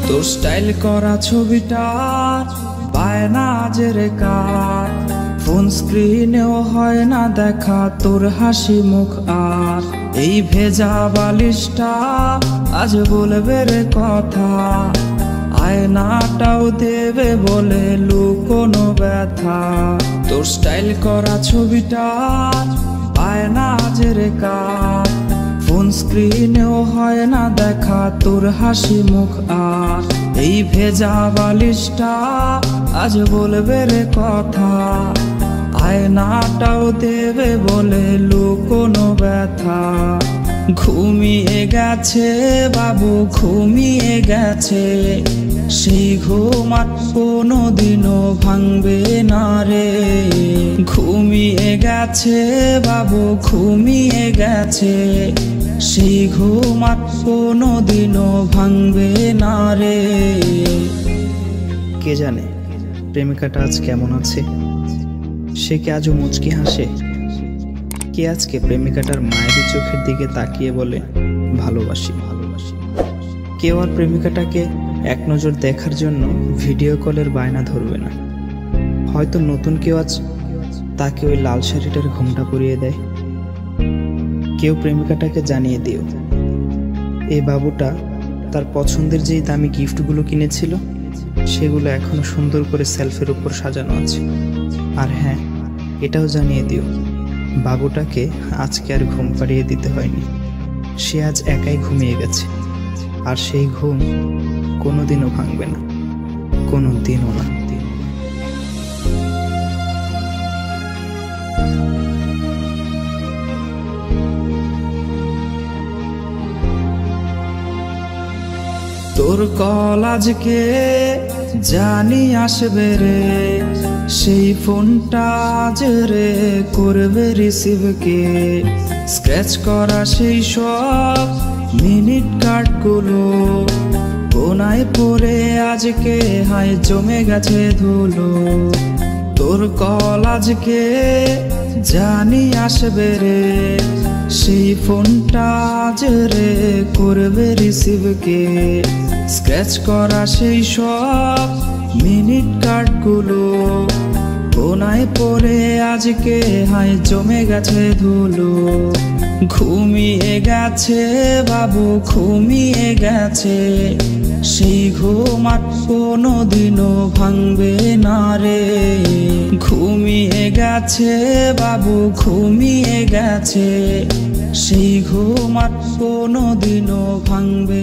তোর স্টাইল করা ছবিটা পায় না আজের কার, ফোন স্ক্রিনেও হয় না দেখা তোর হাসি মুখ। আর এই ভেজা বালিশটা আজ বলবে রে কথা, আয়নাটাও দেবে বলে লুকোনো ব্যথা। তোর স্টাইল করা ছবিটা পায় না আজের কার, ফোন স্ক্রিনেও হয় না দেখা তোর হাসি মুখ। আর এই ভেজা বালিশটা আজ বলবে রে কথা, আয়নাটাও দেবে বলে লুকোনো ব্যথা। ঘুমিয়ে গেছে বাবু ঘুমিয়ে গেছে, সেই ঘুম আর কোনোদিনও ভাঙবে না রে। ঘুমিয়ে গেছে বাবু ঘুমিয়ে গেছে, সেই ঘুম আর কোনোদিনও ভাঙবে না রে। কে জানে প্রেমিকাটা আজ কেমন আছে, সে কি আজও মুচকি হাসে? কে আজকে প্রেমিকাটার মায়ের চোখের দিকে তাকিয়ে বলে ভালোবাসি ভালোবাসি? কেউ আর প্রেমিকাটাকে এক নজর দেখার জন্য ভিডিও কলের বায়না ধরবে না। হয়তো নতুন কেউ আজ তাকে ওই লাল শাড়িটার ঘোমটা পরিয়ে দেয়। কেউ প্রেমিকাটাকে জানিয়ে দিও এই বাবুটা তার পছন্দের যেই দামি গিফটগুলো কিনেছিল সেগুলো এখনো সুন্দর করে সেলফের উপর সাজানো আছে। আর হ্যাঁ, এটাও জানিয়ে দিও বাবুটাকে আজকে আর ঘুম পাড়িয়ে দিতে হয়নি, সে আজ একাই ঘুমিয়ে গেছে। আর সেই ঘুম কোনোদিনও ভাঙবে না, কোনোদিনও না। তোর কল আজকে জানি আসবে রে, সেই ফোনটা আজ রে করবে রিসিভ কে। স্ক্র্যাচ করা সেই সব মিনিট কার্ডগুলো কোনায় পড়ে আজকে হায় জমে গেছে ধুলো। তোর কল আজকে জানি আসবে রে, সেই ফোনটা আজ রে করবে রিসিভ কে। স্ক্র্যাচ করা সেই সব মিনিট কার্ডগুলো কোনায় পড়ে আজকে হায় জমে গেছে ধুলো। ঘুমিয়ে গেছে বাবু ঘুমিয়ে গেছে, সেই ঘুম আর কোনোদিনও ভাঙবে না রে। ঘুমিয়ে গেছে বাবু ঘুমিয়ে গেছে, সেই ঘুম আর কোনোদিনও ভাঙবে